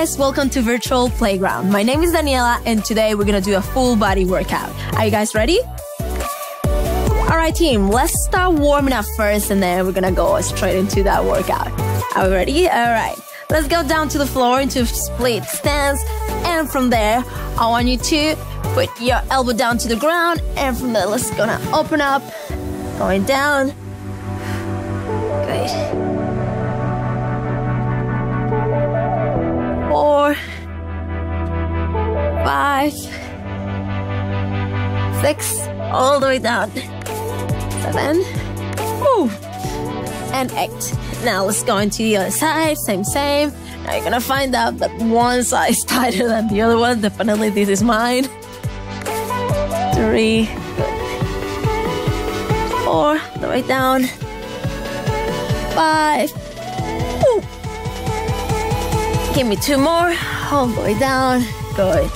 guys, welcome to Virtual Playground. My name is Daniela and today we're gonna do a full body workout. Are you guys ready? Alright team, let's start warming up first and then we're gonna go straight into that workout. Are we ready? Alright, let's go down to the floor into split stance, and from there I want you to put your elbow down to the ground, and from there let's gonna open up, going down. Good. 4, 5, 6, all the way down. 7, woo, and 8. Now let's go into the other side, same. Now you're gonna find out that one side is tighter than the other one. Definitely this is mine. 3, good. 4, all the way down. 5, woo. Give me 2 more, all the way down, good.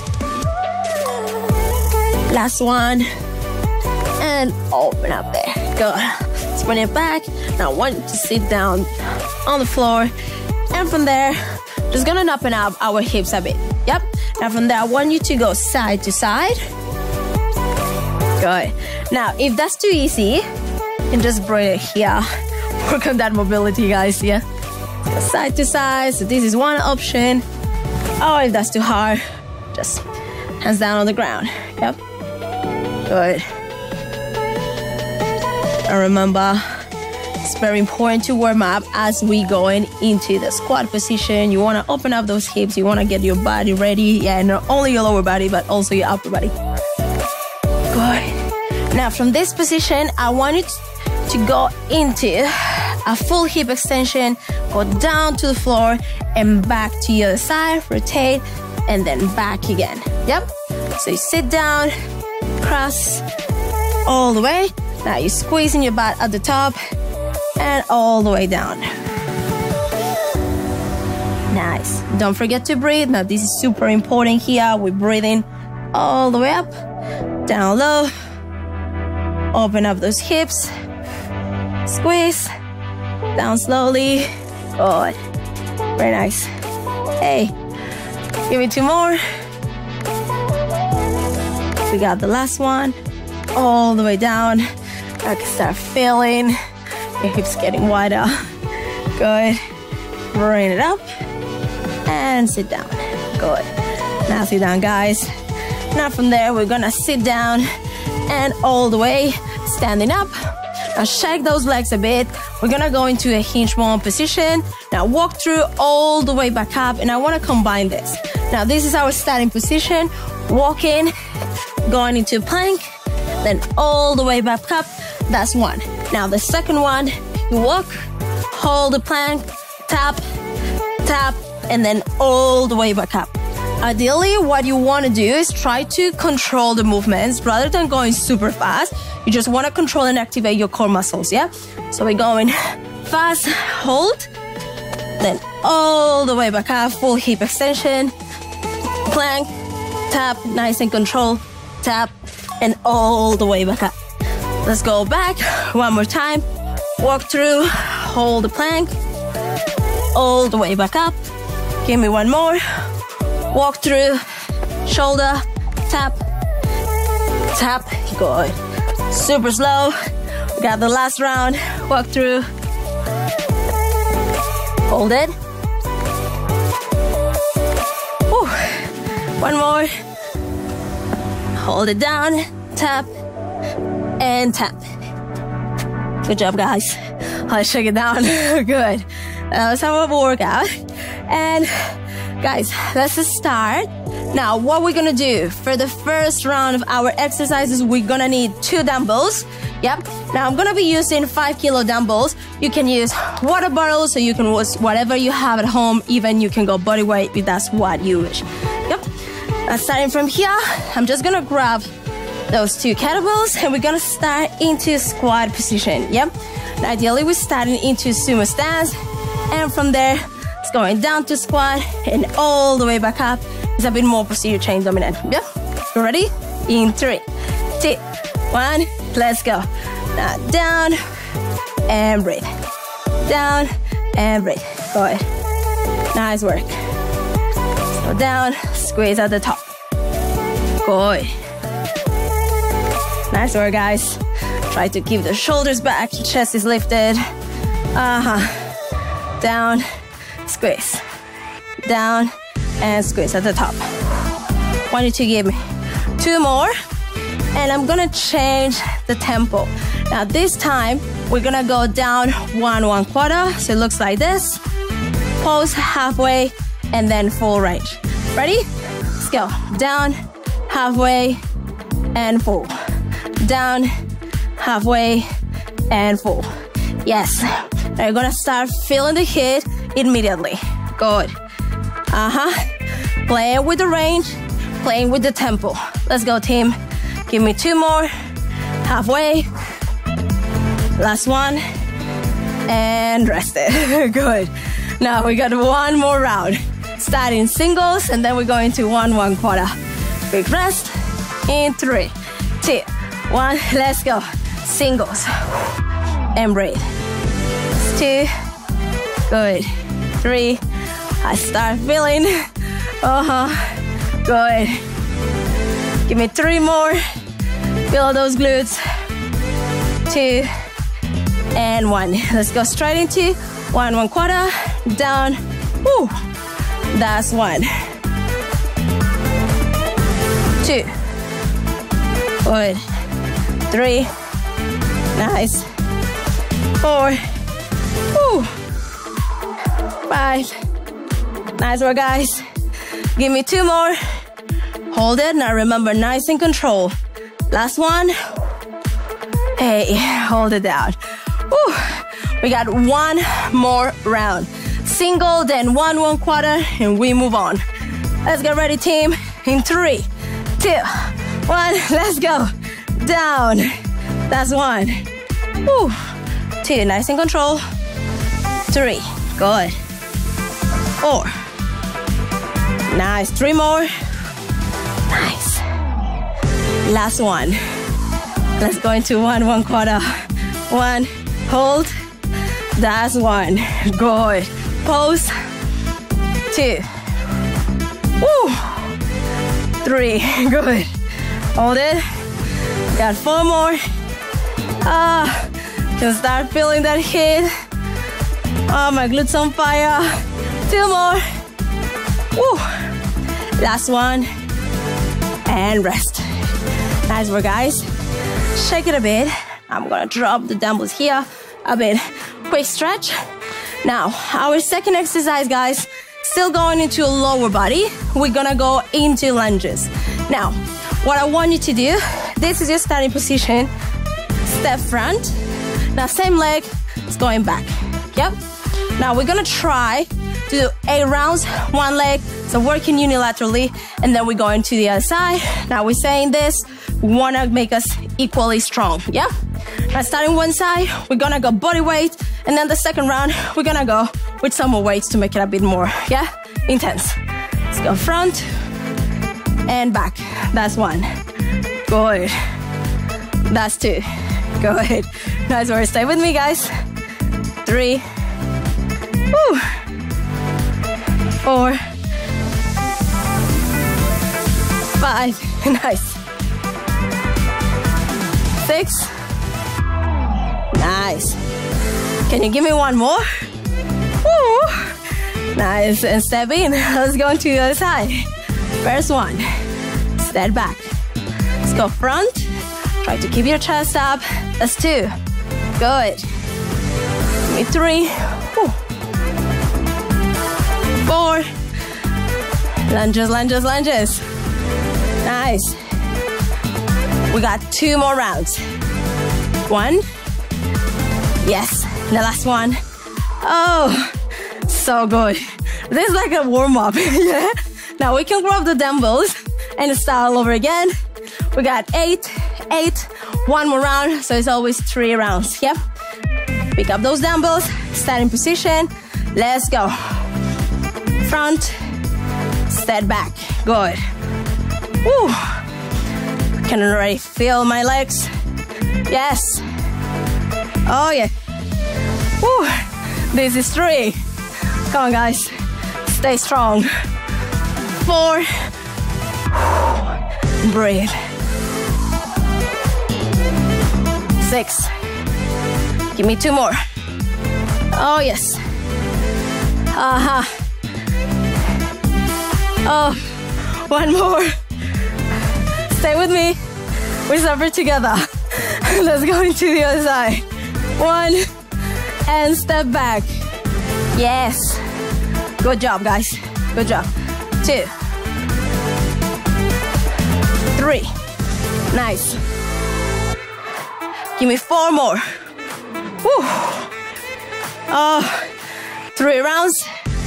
Last one, and open up there, good. Let's bring it back. Now I want you to sit down on the floor, and from there, just gonna open up our hips a bit, yep. Now from there, I want you to go side to side, good. Now, if that's too easy, you can just bring it here. Work on that mobility, guys, yeah. Side to side, so this is one option. Or if that's too hard, just hands down on the ground. Yep. Good. And remember, it's very important to warm up as we going into the squat position. You want to open up those hips. You want to get your body ready. Yeah, not only your lower body, but also your upper body. Good. Now from this position, I want you to go into a full hip extension, go down to the floor and back to the other side, rotate, and then back again. Yep. So you sit down, cross all the way. Now you're squeezing your butt at the top and all the way down. Nice. Don't forget to breathe. Now this is super important here. We're breathing all the way up, down low, open up those hips, squeeze, down slowly. Good. Very nice. Hey, give me 2 more. We got the last one. All the way down. I can start feeling your hips getting wider. Good. Bring it up and sit down. Good. Now sit down, guys. Now from there, we're gonna sit down and all the way standing up. Now shake those legs a bit. We're gonna go into a hinge bone position. Now walk through all the way back up, and I wanna combine this. Now this is our starting position. Walking, going into plank, then all the way back up. That's one. Now the second one, you walk, hold the plank, tap, tap, and then all the way back up. Ideally, what you want to do is try to control the movements rather than going super fast. You just want to control and activate your core muscles, yeah? So we're going fast, hold, then all the way back up, full hip extension, plank, tap, nice and control, tap, and all the way back up. Let's go back one more time. Walk through, hold the plank, all the way back up. Give me 1 more. Walk through, shoulder, tap, tap, good. Super slow. We got the last round. Walk through, hold it. Whew. 1 more. Hold it down, tap, and tap. Good job, guys. Let's shake it down. Good. Let's have a workout. And guys, let's start. Now, what we're gonna do for the first round of our exercises, we're gonna need 2 dumbbells. Yep. Now, I'm gonna be using 5 kilo dumbbells. You can use water bottles, so you can use whatever you have at home. Even you can go body weight if that's what you wish. Yep. Now, starting from here, I'm just gonna grab those 2 kettlebells and we're gonna start into squat position. Yep. Now, ideally, we're starting into sumo stance, and from there, it's going down to squat and all the way back up. It's a bit more posterior chain dominant. Yep. You ready? In 3, 2, 1, let's go. Now down and breathe. Down and breathe. Good. Nice work. Go down, squeeze at the top. Good. Nice work, guys. Try to keep the shoulders back, chest is lifted. Down, squeeze. Down, and squeeze at the top. Want you to give me 2 more. And I'm gonna change the tempo. Now this time, we're gonna go down 1/4. So it looks like this. Pause halfway, and then full range. Ready? Let's go. Down, halfway, and full. Down, halfway, and full. Yes. Now you're gonna start feeling the hit immediately. Good. Playing with the range, playing with the tempo. Let's go, team. Give me 2 more. Halfway. Last one. And rest it. Good. Now we got 1 more round. Starting singles, and then we're going to 1/4. Big rest. In 3, 2, 1. Let's go. Singles. And breathe. 2. Good. 3. I start feeling. Good. Give me 3 more. Feel those glutes. 2 and 1. Let's go straight into 1/4. Down. Woo. That's 1. 2. Good. 3. Nice. 4. Woo. 5. Nice work, guys. Give me 2 more. Hold it. Now remember, nice and control. Last one. Hey, hold it down. Woo. We got 1 more round. Single, then 1/4, and we move on. Let's get ready, team. In 3, 2, 1. Let's go. Down. That's 1. Woo. 2. Nice and control. 3. Good. 4. Nice. 3 more. Nice. Last one. Let's go into 1/4. 1. Hold. That's 1. Good. Pose. 2. Woo. 3. Good. Hold it. Got 4 more. Can start feeling that hit. Oh, my glutes on fire. 2 more. Woo. Last one. And rest. Nice work, guys. Shake it a bit. I'm gonna drop the dumbbells here a bit. Quick stretch. Now, our second exercise, guys, still going into lower body. We're gonna go into lunges. Now, what I want you to do, this is your starting position. Step front. Now, same leg is going back. Yep. Now, we're gonna try to do 8 rounds, 1 leg. So working unilaterally, and then we're going to the other side. Now we're saying this, we wanna make us equally strong, yeah? Now starting one side, we're gonna go body weight, and then the second round, we're gonna go with some more weights to make it a bit more, yeah? Intense. Let's go front and back. That's 1. Good. That's 2. Good. Nice work. Stay with me, guys. 3. Woo. 4. 5. Nice. 6. Nice. Can you give me 1 more? Woo. Nice. And step in. Let's go to the other side. First one. Step back. Let's go front. Try to keep your chest up. That's 2. Good. Give me 3. Woo. 4. Lunges, lunges, lunges. Nice. We got 2 more rounds. 1. Yes. The last one. Oh, so good. This is like a warm-up. Yeah. Now we can grab the dumbbells and start all over again. We got 8, 1 more round. So it's always 3 rounds. Yep. Pick up those dumbbells. Starting position. Let's go. Front. Step back. Good. Woo. Can already feel my legs. Yes. Oh yeah. Woo. This is 3. Come on, guys. Stay strong. 4. Breathe. 6. Give me 2 more. Oh, yes. Oh, 1 more. Stay with me. We suffer together. Let's go into the other side. 1, and step back. Yes. Good job, guys. Good job. 2. 3. Nice. Give me 4 more. Woo. Oh, 3 rounds.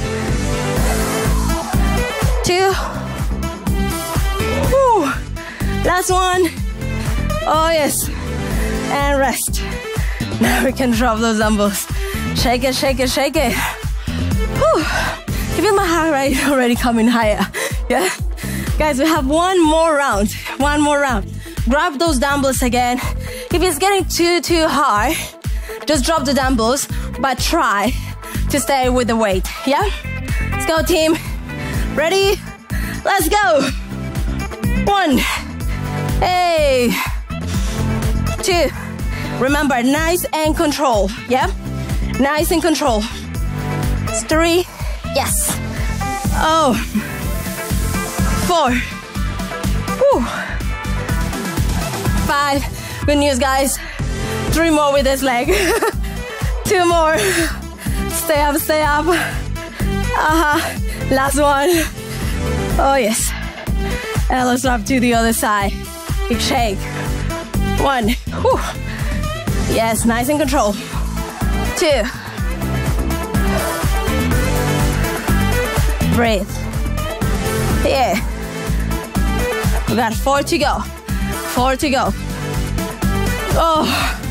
2. Woo. Last one. Oh, yes. And rest. Now we can drop those dumbbells. Shake it, shake it, shake it. Whew. I feel my heart rate already coming higher. Yeah? Guys, we have 1 more round. 1 more round. Grab those dumbbells again. If it's getting too hard, just drop the dumbbells, but try to stay with the weight. Yeah? Let's go, team. Ready? Let's go. 1. Hey. 2. Remember, nice and control. Yeah? Nice and control. 3. Yes. Oh. 4. Whew. 5. Good news, guys. 3 more with this leg. 2 more. Stay up, stay up. Last one. Oh, yes. And let's drop to the other side. Big shake. 1. Whew. Yes, nice and control. 2. Breathe. Yeah. We got 4 to go. 4 to go. Oh.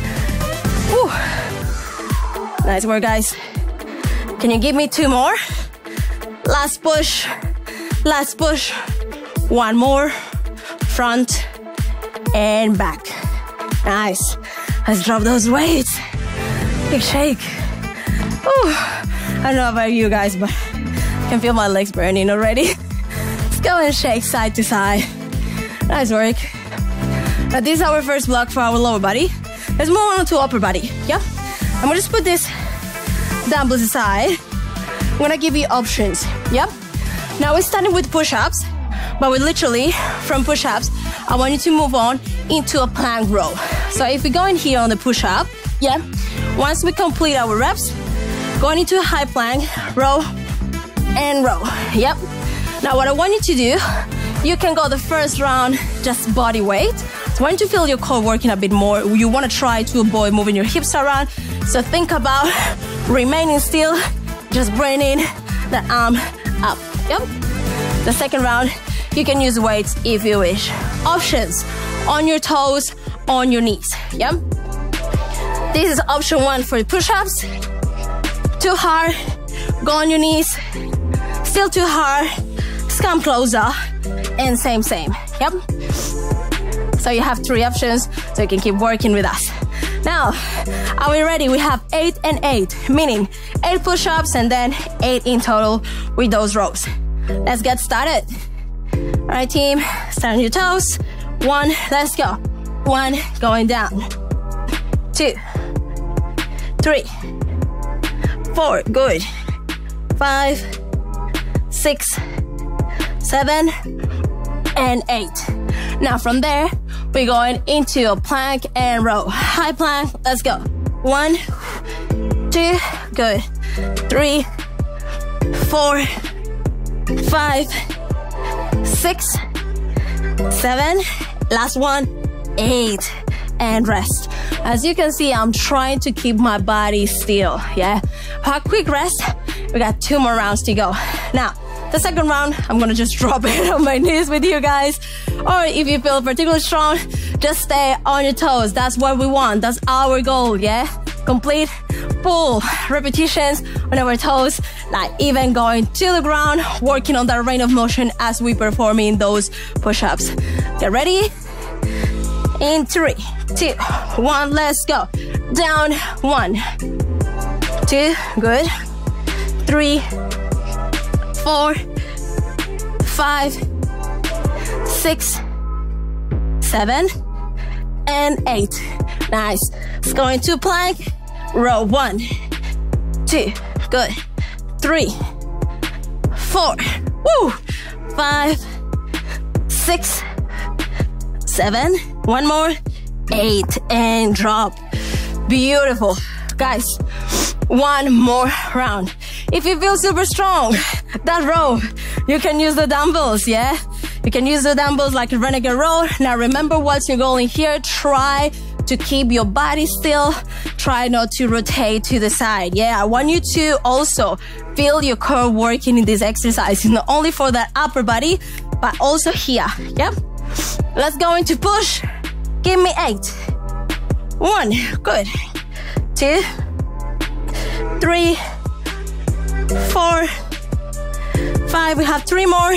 Whew. Nice work, guys. Can you give me 2 more? Last push. Last push. 1 more. Front and back. Nice. Let's drop those weights. Big shake. Ooh. I don't know about you guys, but I can feel my legs burning already. Let's go and shake side to side. Nice work. Now this is our first block for our lower body. Let's move on to upper body. Yeah? I'm gonna just put this dumbbells aside. I'm gonna give you options. Yep. Now we're starting with push-ups, but we're literally from push-ups. I want you to move on into a plank row. So if we go in here on the push-up, yeah. Once we complete our reps, going into a high plank, row and row. Yep. Now what I want you to do, you can go the first round just body weight. So I want you to feel your core working a bit more. You want to try to avoid moving your hips around. So think about remaining still, just bringing the arm up. Yep. The second round, you can use weights if you wish. Options, on your toes, on your knees. Yep. This is option 1 for push-ups. Too hard, go on your knees. Still too hard, come closer, and same. Yep. So you have 3 options, so you can keep working with us. Now, are we ready? We have 8 and 8, meaning 8 push-ups and then 8 in total with those rows. Let's get started. All right, team, stand on your toes. 1, let's go. 1, going down. 2, 3, 4, good. 5, 6, 7, and 8. Now from there, we're going into a plank and row. High plank, let's go. 1, 2, good. 3, 4, 5, 6, 7, last one, 8, and rest. As you can see, I'm trying to keep my body still, yeah? A quick rest, we got 2 more rounds to go. Now, the second round, I'm gonna just drop it on my knees with you guys. Or if you feel particularly strong, just stay on your toes. That's what we want, that's our goal, yeah? Complete full repetitions on our toes, like even going to the ground, working on that range of motion as we performing those push-ups. Get ready? In 3, 2, 1, let's go. Down, 1, 2, good. 3, 4, 5, 6, 7, and 8. Nice. Let's go into plank. Row 1, 2, good. 3, 4, woo. 5, 6, 7, one more, 8, and drop. Beautiful. Guys, one more round. If you feel super strong, that row, you can use the dumbbells, yeah? You can use the dumbbells like a renegade row. Now remember what's your goal in here. Try to keep your body still. Try not to rotate to the side. Yeah, I want you to also feel your core working in this exercise. Not only for that upper body, but also here. Yep. Let's go into push. Give me 8. 1, good. 2, 3, 4, 5. We have 3 more.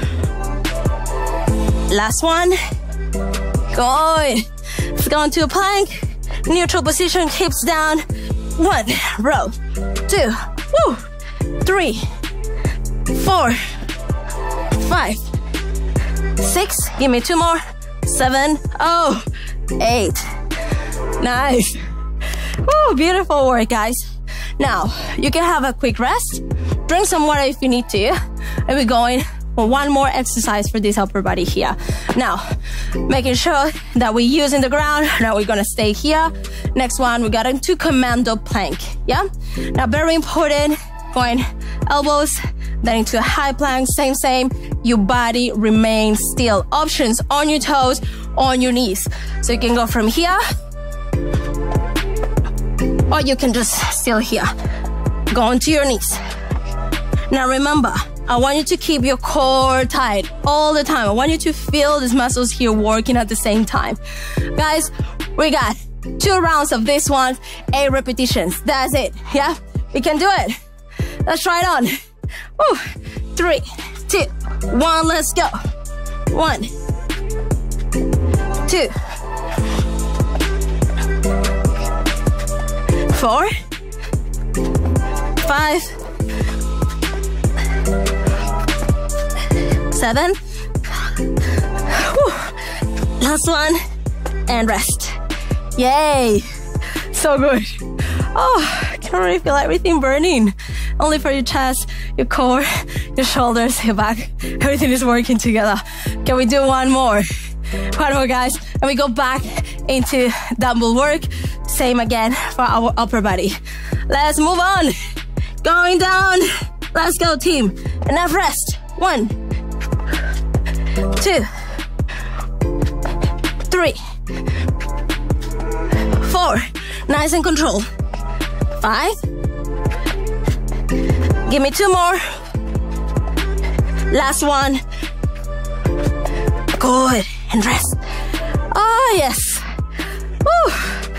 Last one. Good. Let's go into a plank. Neutral position, hips down. 1, row. 2, woo. 3, 4, 5, 6. Give me 2 more. 7, 8. Nice. Woo, beautiful work, guys. Now, you can have a quick rest. Drink some water if you need to. And we're going for one more exercise for this upper body here. Now, making sure that we're using the ground. Now we're gonna stay here. Next one, we got into commando plank, yeah? Now, very important, going elbows, then into a high plank, same. Your body remains still. Options on your toes, on your knees. So you can go from here, or you can just still here. Go onto your knees. Now remember, I want you to keep your core tight all the time. I want you to feel these muscles here working at the same time. Guys, we got 2 rounds of this one, 8 repetitions. That's it, yeah? We can do it. Let's try it on. Woo. 3, 2, 1, let's go. 1, 2, 4, 5, 7. Whew. Last one, and rest. Yay, so good. Oh, I can already feel everything burning. Only for your chest, your core, your shoulders, your back. Everything is working together. Can we do one more? One more, guys. And we go back into dumbbell work. Same again for our upper body. Let's move on. Going down. Let's go, team. Enough rest. 1, 2, 3, 4. Nice and controlled. 5. Give me 2 more. Last one. Good. And rest. Oh, yes. Woo.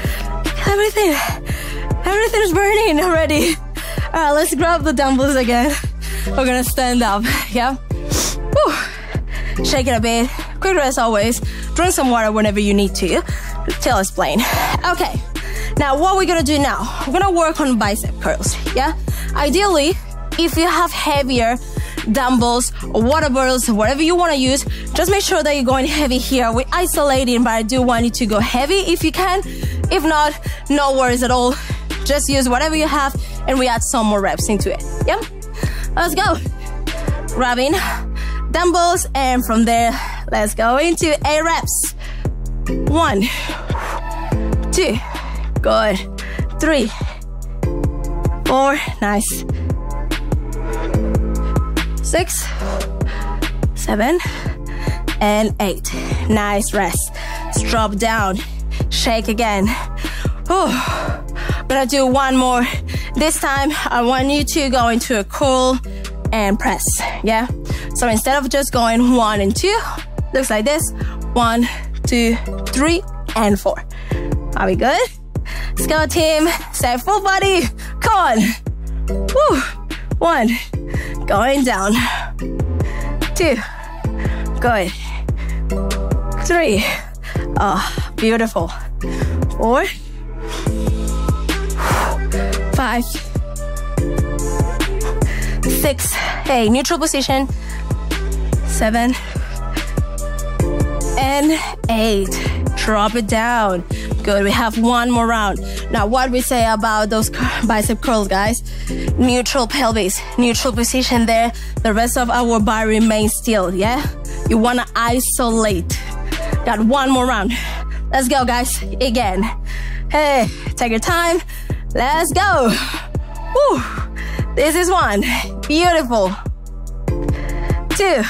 Everything is burning already. All right, let's grab the dumbbells again. We're gonna stand up, yeah? Woo. Shake it a bit. Quick rest always. Drink some water whenever you need to. Till it's plain. Okay. Now, what we're gonna do now? We're gonna work on bicep curls, yeah? Ideally, if you have heavier dumbbells or water bottles or whatever you want to use, just make sure that you're going heavy here. We're isolating, but I do want you to go heavy if you can. If not, no worries at all. Just use whatever you have and we add some more reps into it. Yep. Let's go. Grabbing dumbbells, and from there, let's go into 8 reps. 1, 2, good. 3, 4, nice. 6, 7, and 8. Nice rest. Let's drop down. Shake again. Oh, I'm gonna do one more. This time, I want you to go into a curl and press, yeah? So instead of just going 1 and 2, looks like this. 1, 2, 3, and 4. Are we good? Let's go, team. Say full body. Come on. Woo. 1. Going down. 2. Good. 3. Oh, beautiful. 4. 5. 6. Hey, neutral position. 7, and 8. Drop it down. Good, we have one more round. Now, what we say about those bicep curls, guys? Neutral pelvis, neutral position there. The rest of our body remains still, yeah? You wanna isolate. Got one more round. Let's go, guys, again. Hey, take your time. Let's go. Woo. This is 1. Beautiful. 2.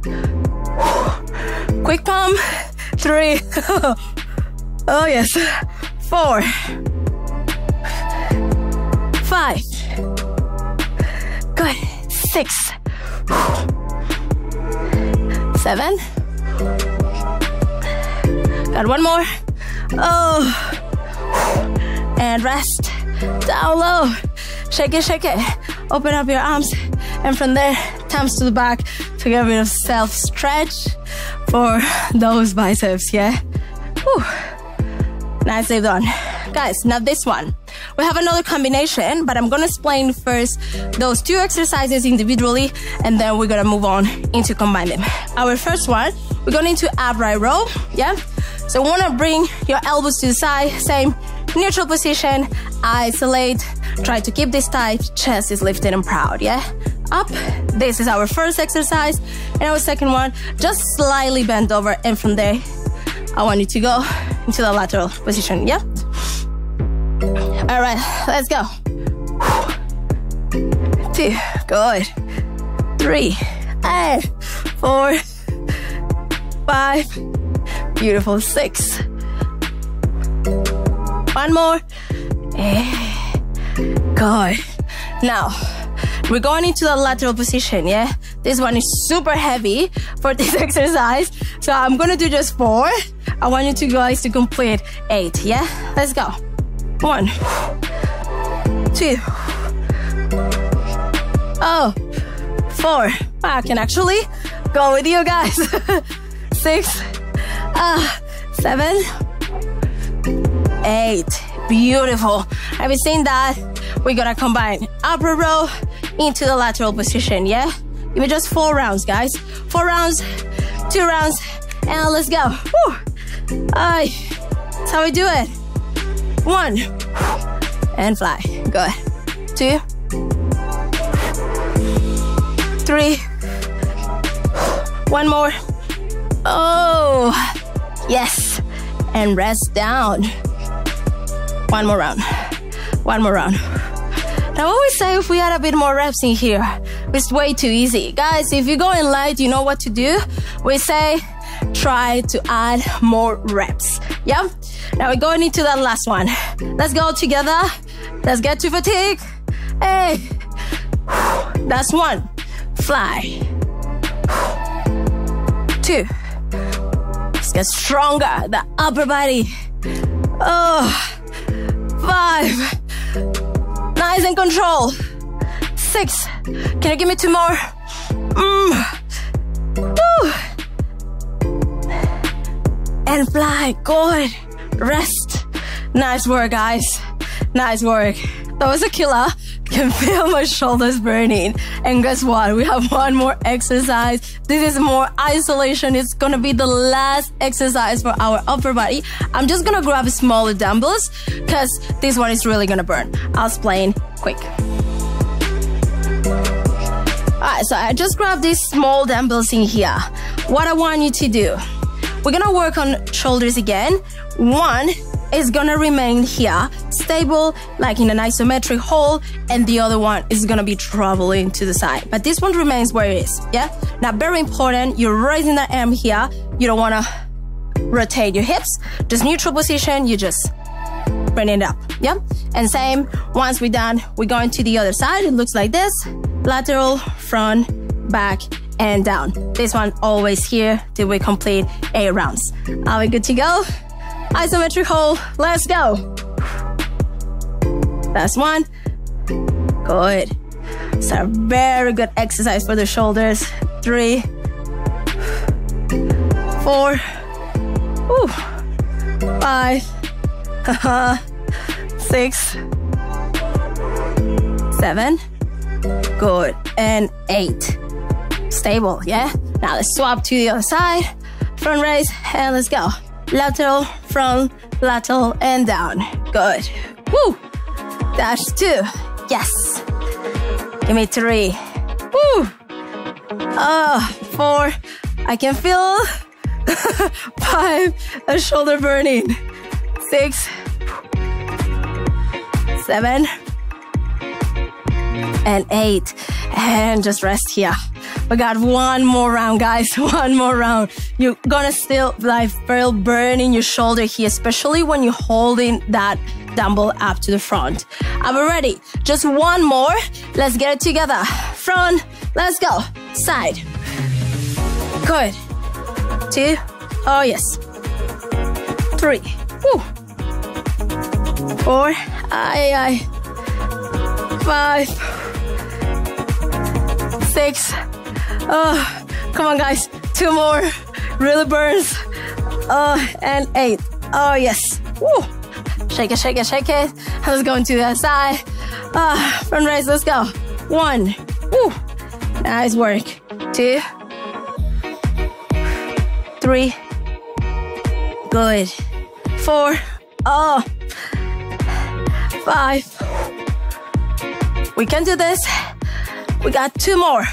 Quick pump. 3. Oh yes. 4. 5. Good. 6. 7. Got one more. Oh. And rest. Down low. Shake it, shake it. Open up your arms. And from there, thumbs to the back to get rid of self-stretch for those biceps, yeah? Whew. Nicely done. Guys, now this one. We have another combination, but I'm gonna explain first those 2 exercises individually, and then we're gonna move on into combine them. Our first one, we're going into upright row, yeah? So we wanna bring your elbows to the side, same neutral position, isolate, try to keep this tight, chest is lifted and proud, yeah? Up, this is our first exercise, and our second one, just slightly bend over, and from there, I want you to go into the lateral position, yeah? All right, let's go. 2, good. 3, and 4, 5, beautiful. 6. One more. Good. Now, we're going into the lateral position, yeah? This one is super heavy for this exercise, so I'm gonna do just 4. I want you guys to complete 8, yeah? Let's go. 1, 2, 4. I can actually go with you guys. 6, 7, 8. Beautiful. Have you seen that? We're gonna combine upper row into the lateral position, yeah? Give me just 4 rounds, guys. 4 rounds, 2 rounds, and let's go. Woo. That's how we do it. 1, and fly. Good. 2, 3. One more. Oh, yes. And rest down. One more round. One more round. Now, I always say if we had a bit more reps in here, it's way too easy. Guys, if you're going light, you know what to do. We say try to add more reps. Yeah? Now we're going into that last one. Let's go together. Let's get to fatigue. Hey. That's 1. Fly. 2. Let's get stronger. The upper body. 5. Nice and control. 6. Can you give me 2 more? And fly. Good. Rest. Nice work, guys. Nice work. That was a killer. Can feel my shoulders burning. And guess what? We have one more exercise. This is more isolation. It's gonna be the last exercise for our upper body. I'm just gonna grab smaller dumbbells because this one is really gonna burn. I'll explain quick. Alright, so I just grabbed these small dumbbells in here. What I want you to do, we're gonna work on shoulders again. One is gonna remain here, stable, like in an isometric hold, and the other one is gonna be traveling to the side. But this one remains where it is, yeah? Now, very important, you're raising the arm here. You don't wanna rotate your hips. Just neutral position, you just bring it up, yeah? And same, once we're done, we're going to the other side. It looks like this, lateral, front, back, and down. This one always here till we complete 8 rounds. Are we good to go? Isometric hold, let's go. That's 1. Good. It's a very good exercise for the shoulders. 3, 4, 5, 6, 7, good, and 8. Stable, yeah? Now let's swap to the other side. Front raise, and let's go. Lateral, front, lateral, and down. Good. Woo! Dash 2. Yes. Give me 3. Woo! 4. I can feel 5. A shoulder burning. 6. 7. And 8. And just rest here. We got one more round, guys. One more round. You're gonna still feel burning your shoulder here, especially when you're holding that dumbbell up to the front. Are we ready? Just one more. Let's get it together. Front. Let's go. Side. Good. 2. Oh, yes. 3. Woo. 4. 5. 6. Oh, come on, guys. 2 more. Really burns. And 8. Oh, yes. Woo. Shake it, shake it, shake it. Let's go into the other side. Front raise, let's go. 1. Woo. Nice work. 2. 3. Good. 4. 5. We can do this. We got 2 more.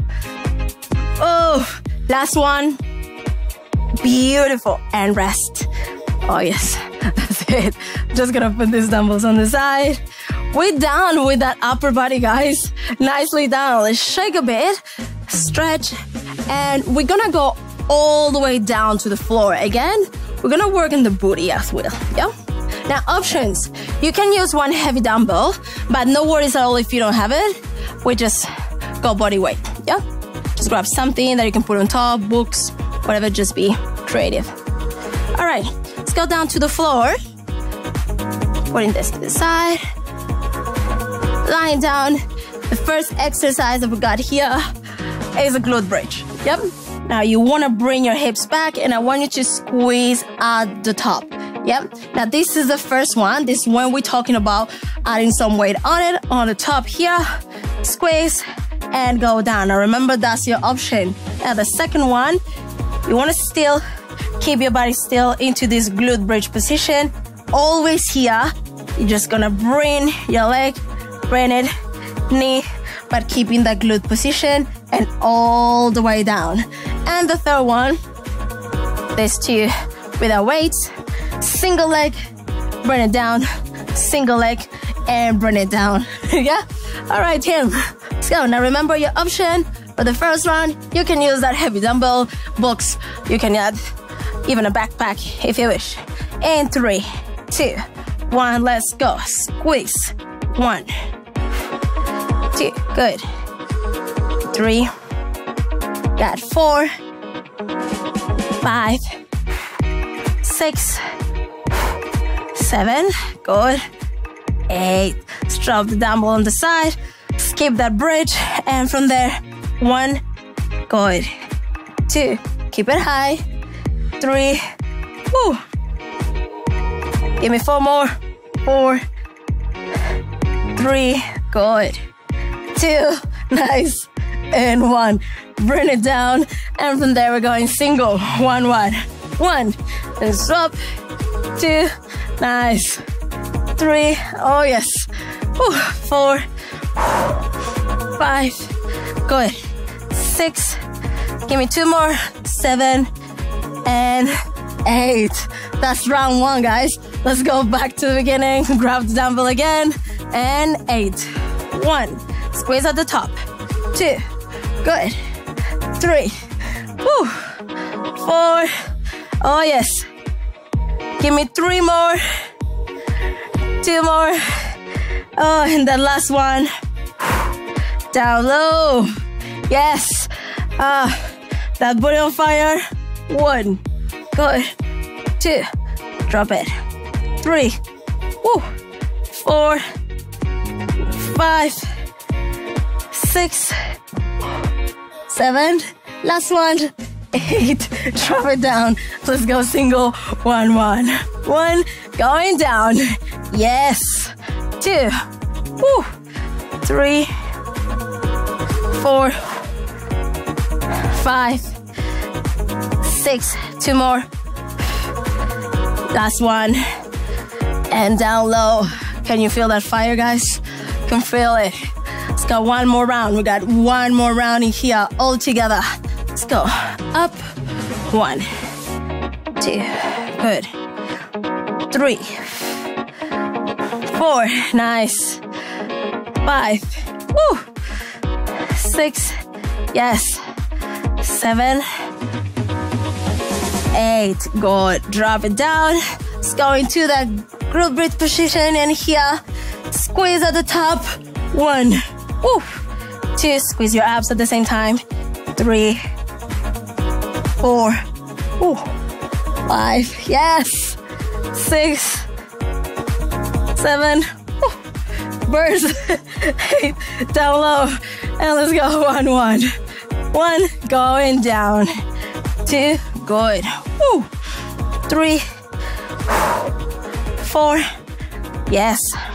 Last one. Beautiful. And rest. Oh, yes. That's it. Just gonna put these dumbbells on the side. We're done with that upper body, guys. Nicely done. Let's shake a bit. Stretch. And we're gonna go all the way down to the floor. Again, we're gonna work on the booty as well. Yeah? Now, options. You can use one heavy dumbbell, but no worries at all if you don't have it. We just go body weight. Yeah? Just grab something that you can put on top, books, whatever, just be creative. All right, let's go down to the floor. Putting this to the side. Lying down. The first exercise that we got here is a glute bridge. Yep. Now you want to bring your hips back and I want you to squeeze at the top. Yep. Now this is the first one. This is when we're talking about adding some weight on it, on the top here. Squeeze and go down. Now remember, that's your option. Now the second one, you want to still keep your body still into this glute bridge position. Always here. You're just gonna bring your leg, bring it, knee, but keeping that glute position and all the way down. And the third one, these two with our weights. Single leg, bring it down. Single leg and bring it down. Yeah? All right, Tim. Let's go. Now remember your option. For the first one, you can use that heavy dumbbell, books. You can add even a backpack if you wish. And 3, 2, 1. Let's go. Squeeze. 1, 2. Good. 3. Got 4, 5, 6, 7. Good. 8. Let's drop the dumbbell on the side. Skip that bridge. And from there, 1. Good. 2. Keep it high. 3. Woo. Give me 4 more. 4. 3. Good. 2. Nice. And 1. Bring it down. And from there, we're going single. 1, 1. 1. And swap. 2. Nice. 3. Oh, yes. 4. 5. Good. 6. Give me 2 more. 7. And 8. That's round 1, guys. Let's go back to the beginning. Grab the dumbbell again. And 8. 1. Squeeze at the top. 2. Good. 3. Woo. 4. Oh, yes. Give me 3 more. 2 more. Oh, and that last one. Down low. Yes. That booty on fire. 1. Good. 2. Drop it. 3. Woo. 4. 5. 6. 7. Last one. 8. Drop it down. Let's go single. 1, 1. 1. Going down. Yes. 2. Woo. 3. 4. 5. 6, 2 more. Last one. And down low. Can you feel that fire, guys? Can feel it. Let's go one more round. We got one more round in here all together. Let's go. Up. 1, 2. Good. 3, 4. Nice. 5. Woo. 6. Yes. 7. 8. Good. Drop it down. Let's go into that glute bridge position, and here, squeeze at the top. 1. Woo. 2. Squeeze your abs at the same time. 3. 4. Woo. 5. Yes. 6. 7. Woo. Burst. 8. Down low. And let's go. 1, 1. 1. Going down. 2. Good. Woo. 3. 4. Yes.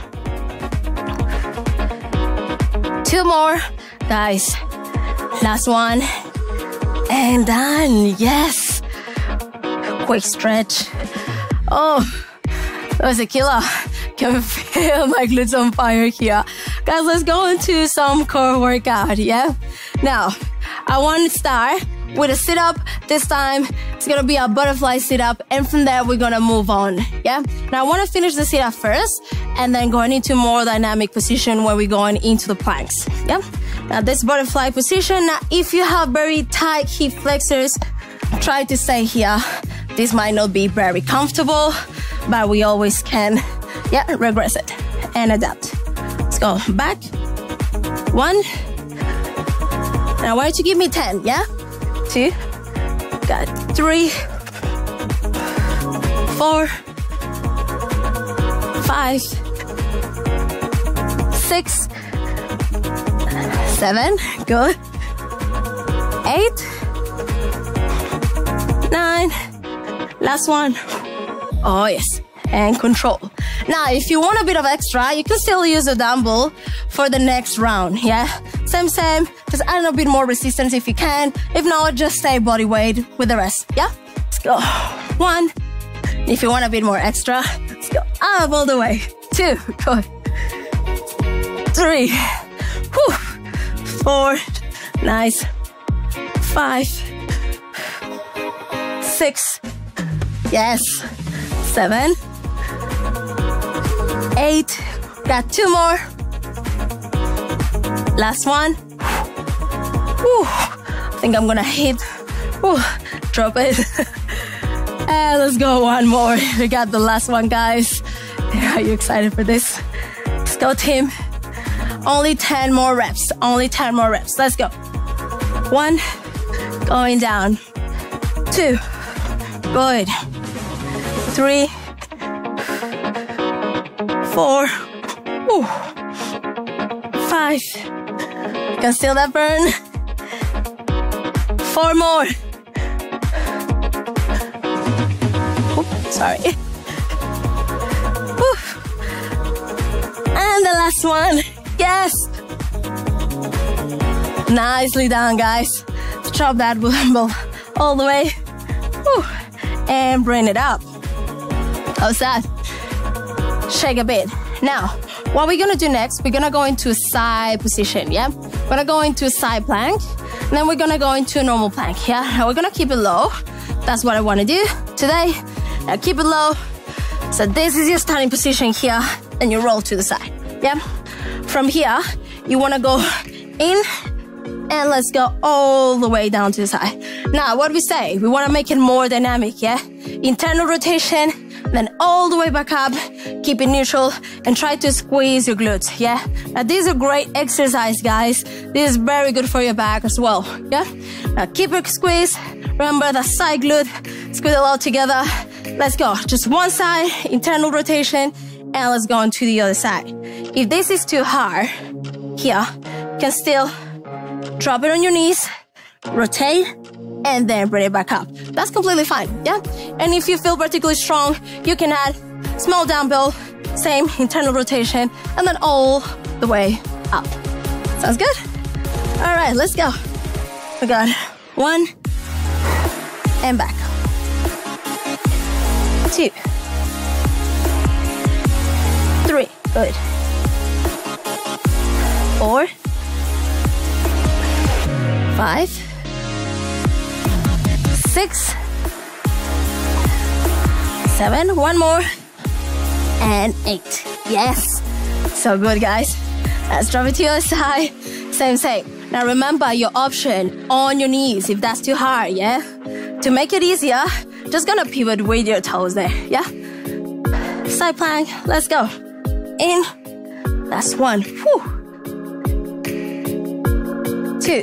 2 more. Guys. Last one. And done. Yes. Quick stretch. Oh, that was a killer. Can feel my glutes on fire here. Guys, let's go into some core workout, yeah? Now, I want to start with a sit-up. This time, it's gonna be a butterfly sit-up, and from there, we're gonna move on, yeah? Now, I wanna finish the sit-up first, and then going into more dynamic position where we're going into the planks, yeah? Now, this butterfly position, now, if you have very tight hip flexors, try to stay here. This might not be very comfortable, but we always can, yeah, regress it and adapt. Let's go back. 1. Now, I want you to give me 10, yeah? 2. Got 3. 4. 5. 6. 7. Good. 8. 9. Last one. Oh, yes. And control. Now, if you want a bit of extra, you can still use a dumbbell for the next round, yeah? Same, just add a bit more resistance if you can. If not, just stay body weight with the rest, yeah? Let's go. 1. If you want a bit more extra, let's go up all the way. 2, good. 3, whew. 4, nice. 5, 6, yes. 7, 8, got 2 more. Last one. Whew. I think I'm gonna hit. Whew. Drop it. And let's go one more. We got the last one, guys. Are you excited for this? Let's go, team. Only 10 more reps. Only 10 more reps. Let's go. 1. Going down. 2. Good. 3. 4. Whew. 5. You can feel that burn. 4 more. Oops, sorry. Whew. And the last one. Yes. Nicely done, guys. Drop that dumbbell all the way. Whew. And bring it up. How's that? Shake a bit. Now, what we're gonna do next, we're gonna go into a side position, yeah? We're gonna go into a side plank, and then we're gonna go into a normal plank, yeah? Now we're gonna keep it low. That's what I wanna do today. Now keep it low. So this is your starting position here, and you roll to the side, yeah? From here, you wanna go in, and let's go all the way down to the side. Now, what we say, we wanna make it more dynamic, yeah? Internal rotation, then all the way back up, keep it neutral, and try to squeeze your glutes, yeah? Now, this is a great exercise, guys. This is very good for your back as well, yeah? Now, keep it squeezed. Remember the side glute, squeeze it all together. Let's go. Just one side, internal rotation, and let's go on to the other side. If this is too hard, here, you can still drop it on your knees, rotate, and then bring it back up. That's completely fine, yeah? And if you feel particularly strong, you can add small dumbbell, same internal rotation, and then all the way up. Sounds good? All right, let's go. We got 1, and back. 2, 3, good. 4, 5, 6, 7, one more, and 8. Yes, so good, guys. Let's drop it to your side. Same. Now remember your option on your knees if that's too hard, yeah? To make it easier, just gonna pivot with your toes there, yeah? Side plank, let's go. In, that's 1, whew. 2,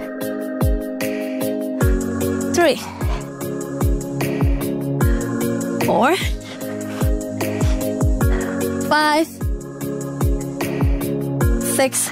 3, 4, 5, 6,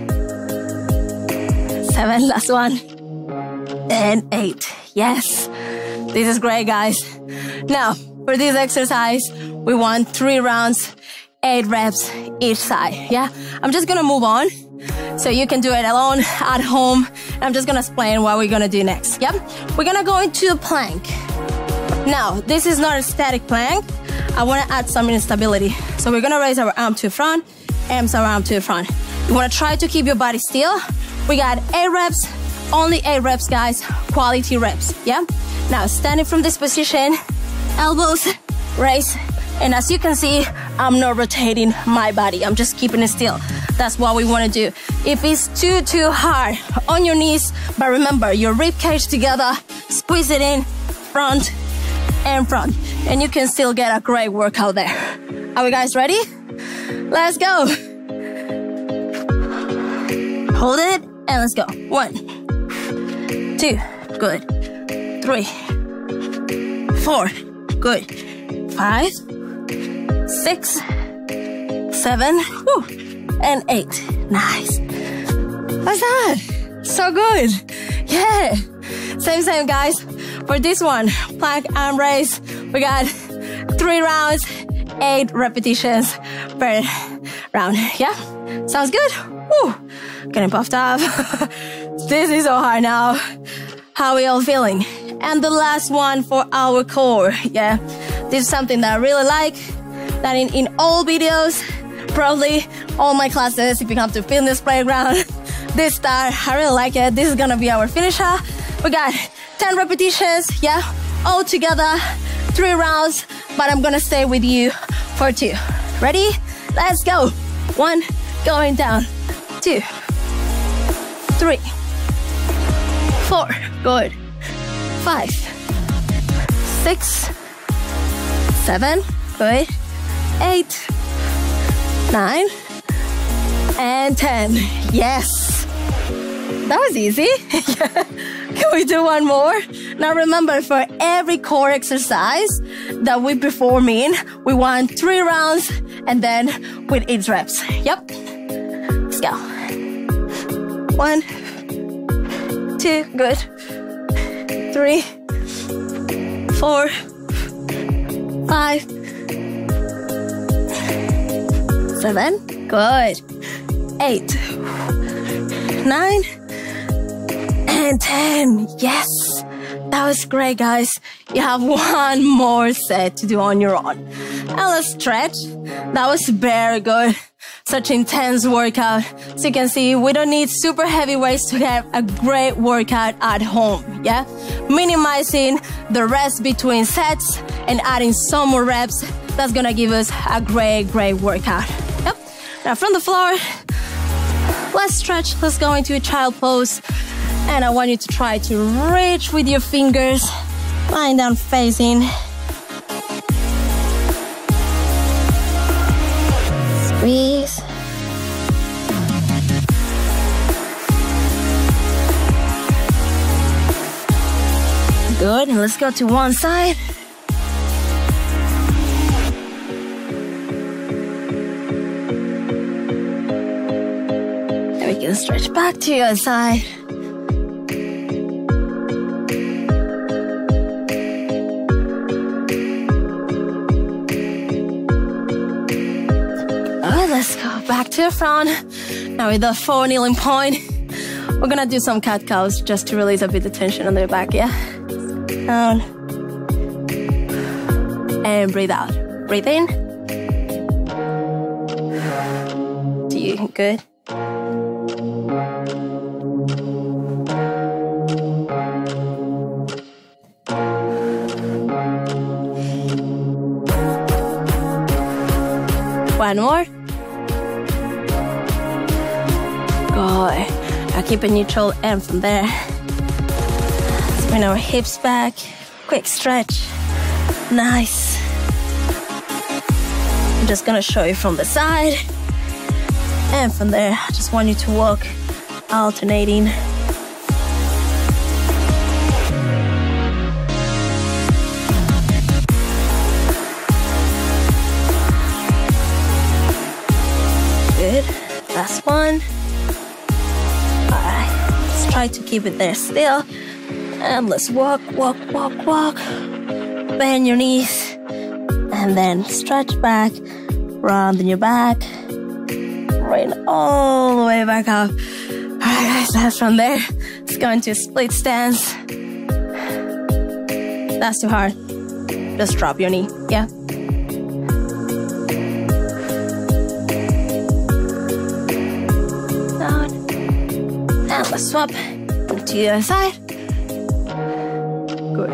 7, last one, and 8. Yes, this is great, guys. Now, for this exercise, we want 3 rounds, 8 reps each side, yeah? I'm just gonna move on, so you can do it alone, at home. I'm just gonna explain what we're gonna do next, yep? We're gonna go into a plank. Now, this is not a static plank. I wanna add some instability. So we're gonna raise our arm to the front, arms our arm to the front. You wanna try to keep your body still. We got 8 reps, only 8 reps, guys, quality reps, yeah? Now, standing from this position, elbows raised, and as you can see, I'm not rotating my body. I'm just keeping it still. That's what we wanna do. If it's too hard, on your knees, but remember, your rib cage together, squeeze it in, front and front, and you can still get a great workout there. Are we guys ready? Let's go. Hold it, and let's go. 1, 2, good. 3, 4, good. 5, 6, 7, whew, and 8. Nice. What's that? So good. Yeah. Same, guys. For this one, plank arm raise, we got 3 rounds, 8 repetitions per round. Yeah? Sounds good? Woo. Getting puffed up. This is so hard now. How are we all feeling? And the last one for our core. Yeah, this is something that I really like. That in all videos, probably all my classes, if you come to fitness playground, this start, I really like it. This is gonna be our finisher. We got 10 repetitions, yeah, all together, 3 rounds, but I'm gonna stay with you for 2. Ready? Let's go. 1, going down. 2, 3, 4, good. 5, 6, 7, good. 8, 9, and 10. Yes. That was easy. Can we do one more? Now remember, for every core exercise that we perform in, we want 3 rounds and then with 8 reps. Yep. Let's go. 1, 2, good. 3, 4, 5, 7, good. 8, 9, and 10. Yes, that was great, guys. You have one more set to do on your own. Now let's stretch. That was very good. Such intense workout. So you can see, we don't need super heavy weights to have a great workout at home, yeah? Minimizing the rest between sets and adding some more reps. That's gonna give us a great workout. Yep. Now from the floor, let's stretch. Let's go into a child pose. And I want you to try to reach with your fingers, lying down facing. Squeeze. Good, and let's go to one side. And we can stretch back to your side. Let's go back to the front. Now with the 4 kneeling point, we're gonna do some cat cows just to release a bit of tension on the back, yeah? down. And breathe out. Breathe in. Good. One more. Good. Now keep it neutral, and from there, bring our hips back. Quick stretch. Nice. I'm just gonna show you from the side. And from there, I just want you to walk, alternating. Good. Last one. All right. Let's try to keep it there still. And let's walk, walk, walk, walk. Bend your knees. And then stretch back, round in your back. Right all the way back up. All right, guys, that's from there. Let's go into a split stance. That's too hard. Just drop your knee, yeah? Down. And let's swap to the other side. Good.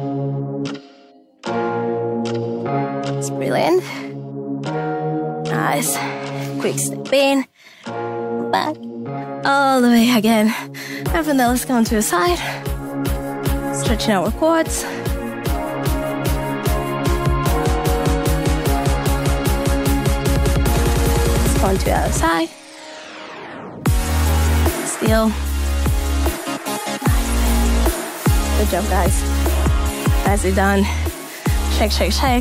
Let's breathe in. Nice. Quick step in, back, all the way again. And from there, let's come to the side. Stretching our quads. Let's go to the other side. Still. Good job, guys. Nicely done. Shake, shake, shake.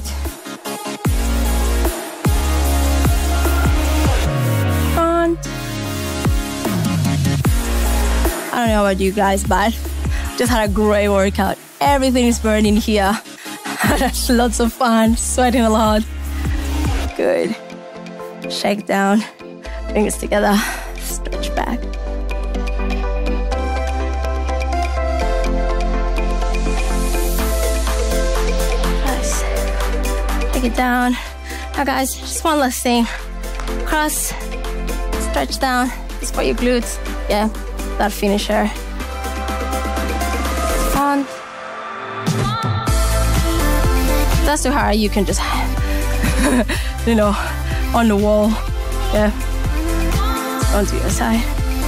I don't know about you guys, but just had a great workout. Everything is burning here. That's lots of fun, sweating a lot. Good. Shake down, fingers together, stretch back. Nice. Take it down. Now guys, just one last thing. Cross, stretch down. It's for your glutes. Yeah. That finisher. On. That's too hard. You can just, you know, on the wall. Yeah. Onto your side.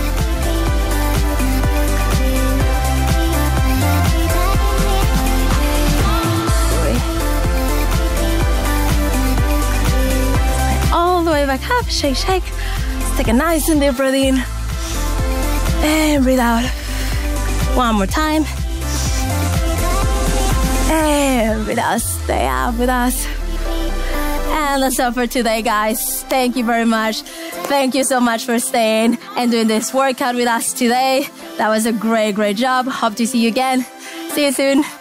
All the way back up. Shake, shake. Let's take a nice and deep breath in. And breathe out. One more time. And breathe out. Stay out with us. And that's all for today, guys. Thank you very much. Thank you so much for staying and doing this workout with us today. That was a great, great job. Hope to see you again. See you soon.